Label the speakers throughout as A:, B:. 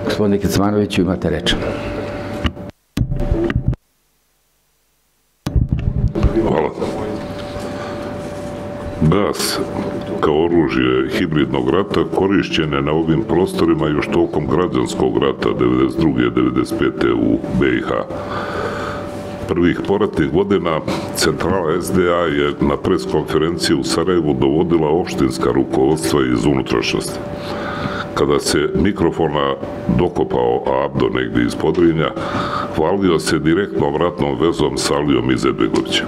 A: Gospodine Kecmanoviću, imate reč.
B: Hvala. Gas kao oružje hibridnog rata korišćen je na ovim prostorima još tokom građanskog rata 1992. i 1995. u BiH. Prvih poratnih godina centrala SDA je na preskonferenciji u Sarajevu dovodila opštinska rukovodstva iz unutrašnjosti. Kada se mikrofona dokopao Abdo negdje iz Podrinja, hvalio se direktnom ratnom vezom sa Alijom Izetbegovićem.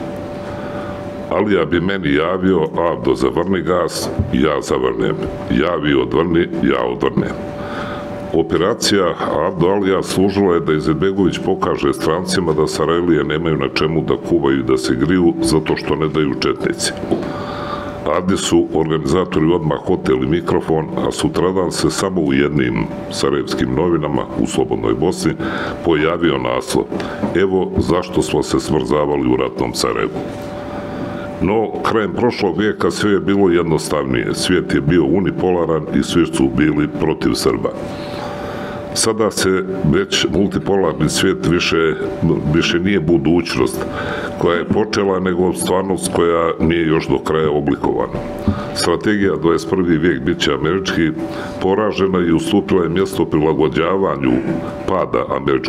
B: Alija bi meni javio: Abdo, zavrni gas, ja zavrnem. Javi, odvrni, ja odvrnem. Operacija Abdo Alija služila je da Izetbegović pokaže strancima da Sarajlije nemaju na čemu da kuvaju i da se griju zato što ne daju četnici. Adi su organizatori odmah oteli mikrofon, a sutradan se samo u jednim sarajevskim novinama u Slobodnoj Bosni pojavio naslov: evo zašto smo se smrzavali u ratnom Sarajevu. No, krajem prošlog vijeka sve je bilo jednostavnije. Svijet je bio unipolaran i svi su bili protiv Srba. Sada se već multipolarni svijet više nije budućnost koja je počela, nego stvarnost koja nije još do kraja oblikovana. Strategija 21. vijek bit će američki, poražena i ustupila je mjesto prilagođavanju pada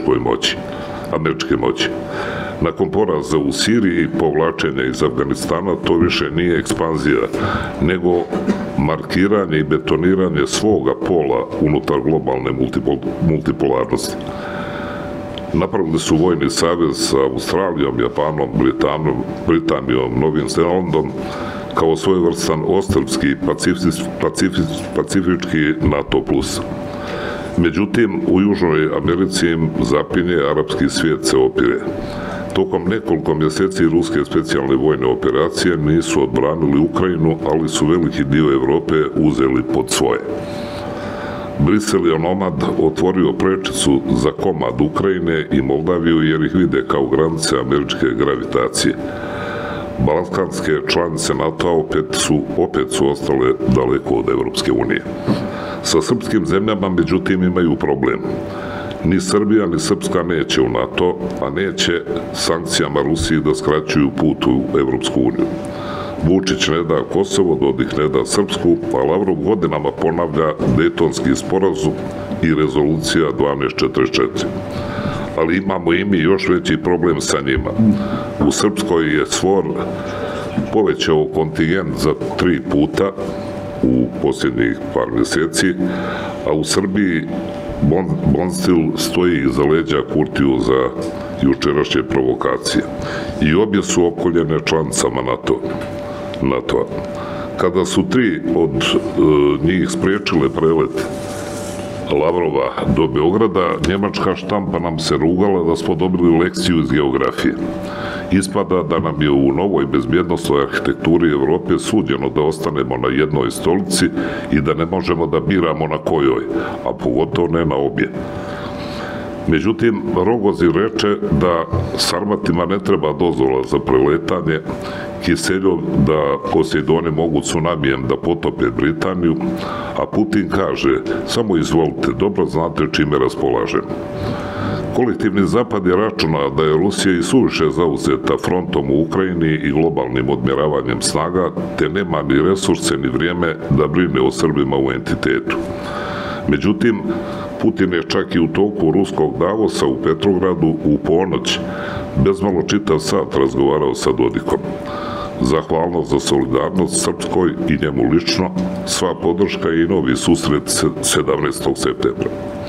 B: američke moći. Nakon poraza u Siriji i povlačenja iz Afganistana, to više nije ekspanzija, nego markiranje i betoniranje svoga pola unutar globalne multipolarnosti. Napravili su vojni savez sa Australijom, Japanom, Britanijom, Novim Zelandom kao svojevrstan ostrvski pacifički NATO plus. Međutim, u Južnoj Americi im zapinje, arapski svijet se opire. Tokom nekoliko mjeseci ruske specijalne vojne operacije nisu odbranili Ukrajinu, ali su veliki dio Evrope uzeli pod svoje. Brisel je onomad otvorio prečicu za komad Ukrajine i Moldaviju jer ih vide kao granice američke gravitacije. Balkanske članice NATO opet su ostale daleko od Evropske unije. Sa srpskim zemljama, međutim, imaju problem. Ni Srbija ni Srpska neće u NATO, a neće sankcijama Rusiji da skraćuju put u Evropsku uniju. Vučić ne da Kosovo, Dodik ne da Srpsku, a Lavrov godinama ponavlja Dejtonski sporazum i rezolucija 1244. Ali imamo i mi još veći problem sa njima. U Srpskoj je SVOR povećao kontingent za 3 puta u posljednjih par mjeseci, a u Srbiji Bonstil stoji iza leđa Kurtiju za jučerašnje provokacije. I obje su opkoljene članicama NATO-a. Kada su 3 od njih spriječile prelet Lavrova do Beograda, njemačka štampa nam se rugala da smo dobili lekciju iz geografije. Ispada da nam je u novoj bezbjednostnoj arhitekturi Evrope suđeno da ostanemo na jednoj stolici i da ne možemo da biramo na kojoj, a pogotovo ne na obje. Međutim, Rogozin reče da Sarmatima ne treba dozvola za preletanje, Kiseljov da Posejdoni mogu tsunamijem da potope Britaniju, a Putin kaže: samo izvolite, dobro znate čime raspolažemo. Kolektivni zapad je računa da je Rusija i suviše zauzeta frontom u Ukrajini i globalnim odmjeravanjem snaga, te nema ni resurse ni vrijeme da brine o Srbima u entitetu. Međutim, Putin je čak i u toku ruskog Davosa u Petrogradu u ponoć bezmalo čitav sat razgovarao sa Dodikom. Zahvalnost za solidarnost Srpskoj i njemu lično, sva podrška i novi susret 17. septembra.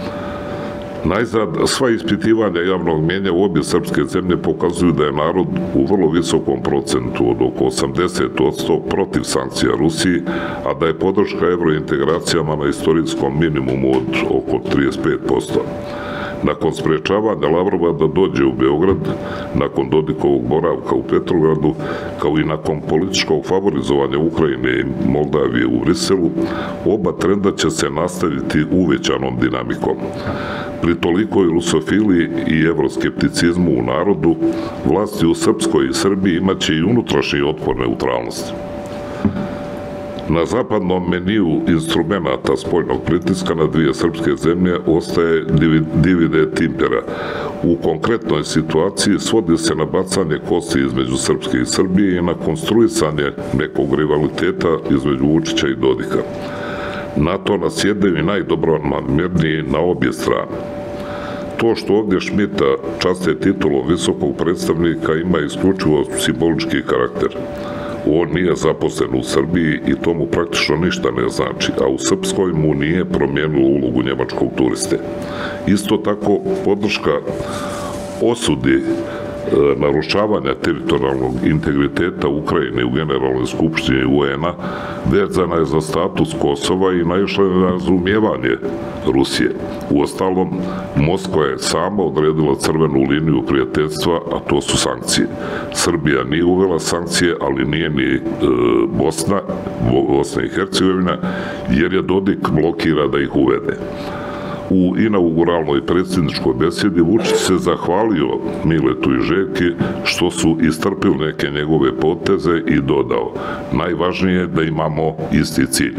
B: Najzad, sva ispitivanja javnog mnijenja u obje srpske zemlje pokazuju da je narod u vrlo visokom procentu od oko 80% protiv sankcija Rusiji, a da je podrška evrointegracijama na istorijskom minimumu od oko 35%. Nakon sprečavanja Lavrova da dođe u Beograd, nakon Dodikovog boravka u Petrogradu, kao i nakon političkog favorizovanja Ukrajine i Moldavije u Briselu, oba trenda će se nastaviti uvećanom dinamikom. Pri tolikoj rusofiliji i evroskepticizmu u narodu, vlasti u Srpskoj i Srbiji imaće i unutrašnji otpor neutralnosti. Na zapadnom meniju instrumenta spoljnog pritiska na dvije srpske zemlje ostaje divide et impera. U konkretnoj situaciji svodi se na bacanje kosti između Srpske i Srbije i na konstruisanje nekog rivaliteta između Vučića i Dodika. Na to nas jedini najdobronamjerniji na obje strane. To što ovdje Šmita časte titulom visokog predstavnika ima isključivo simbolički karakter. On nije zaposlen u Srbiji i to mu praktično ništa ne znači, a u Srpskoj mu nije promijenilo ulogu njemačkog turiste. Isto tako, podrška osudi narušavanja teritorijalnog integriteta Ukrajine u Generalnoj skupštini UN-a vezana je za status Kosova i naišla je na razumijevanje Rusije. Uostalom, Moskva je sama odredila crvenu liniju prijateljstva, a to su sankcije. Srbija nije uvela sankcije, ali nije ni Bosna i Hercegovina, jer je Dodik blokira da ih uvede. U inauguralnoj predsjedničkoj besedi Vučić se zahvalio Miletu i Željki što su istrpili neke njegove poteze i dodao: najvažnije je da imamo isti cilj.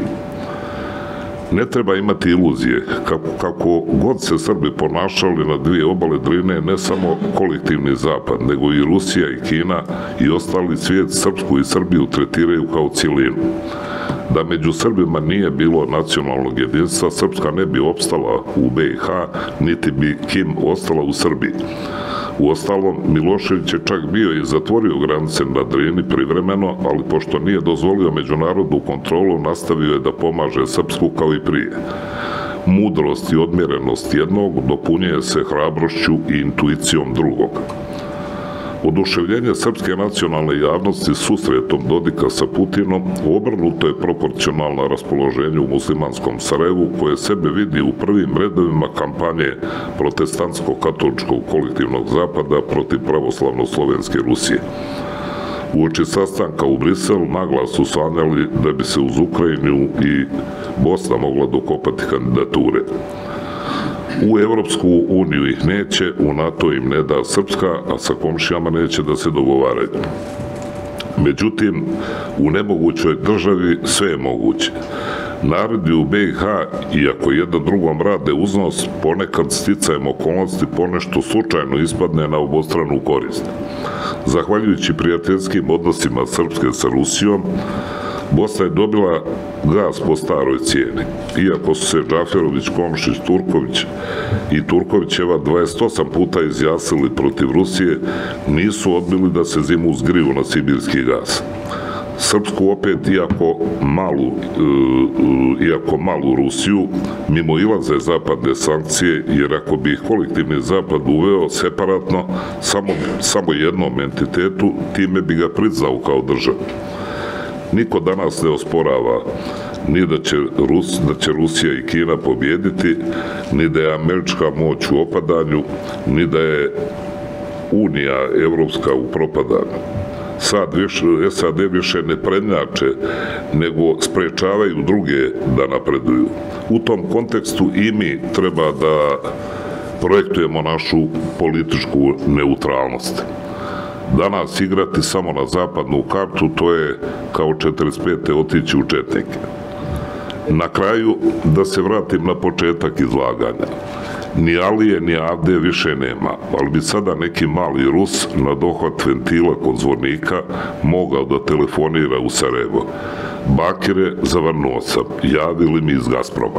B: Ne treba imati iluzije, kako god se Srbi ponašali na dvije obale Drine, ne samo kolektivni zapad, nego i Rusija i Kina i ostali svijet Srpsku i Srbiju tretiraju kao cijelinu. Da među Srbima nije bilo nacionalnog jedinstva, Srpska ne bi opstala u BiH, niti bi Kim ostala u Srbiji. Uostalom, Milošević je čak bio i zatvorio granice na Drini privremeno, ali pošto nije dozvolio međunarodnu kontrolu, nastavio je da pomaže Srpsku kao i prije. Mudrost i odmjerenost jednog dopunjuje se hrabrošću i intuicijom drugog. Oduševljenje srpske nacionalne javnosti susretom Dodika sa Putinom obrnuto je proporcionalno raspoloženju u muslimanskom Sarajevu, koje sebe vidi u prvim redovima kampanje protestantsko-katoličkog kolektivnog zapada protiv pravoslavno-slovenske Rusije. Uoči sastanka u Briselu naglas su sanjali da bi se uz Ukrajinu i Bosna mogla dokopati kandidature. U Evropsku uniju ih neće, u NATO im ne da Srpska, a sa komšijama neće da se dogovaraju. Međutim, u nemogućoj državi sve je moguće. Narodi u BiH, iako jedan drugom rade uznos, ponekad sticajem okolnosti ponešto slučajno ispadne na obostranu korist. Zahvaljujući prijateljskim odnosima Srpske sa Rusijom, Bosna je dobila gas po staroj cijeni. Iako su se Džaferović, Komšić, Turković i Turkovićeva 28 puta izjasnili protiv Rusije, nisu odbili da se zimu zgriju na sibirski gas. Srpsku opet, iako malu Rusiju, mimoilaze zapadne sankcije, jer ako bi ih kolektivni zapad uveo separatno samo jednom entitetu, time bi ga priznao kao državu. Niko danas ne osporava ni da će Rusija i Kina pobjediti, ni da je američka moć u opadanju, ni da je Unija evropska u propadanju. SAD više ne prednjače, nego sprečavaju druge da napreduju. U tom kontekstu i mi treba da projektujemo našu političku neutralnost. Danas igrati samo na zapadnu kartu, to je kao 45. otići u četnike. Na kraju, da se vratim na početak izlaganja. Ni Alije, ni Avde više nema, ali bi sada neki mali Rus na dohvat ventila kod zvornika mogao da telefonira u Sarajevo. Bakire, zavrnuo sam, javili mi iz Gazproma.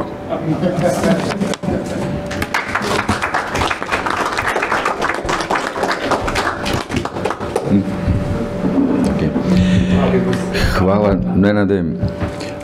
A: Hvala, Nenade.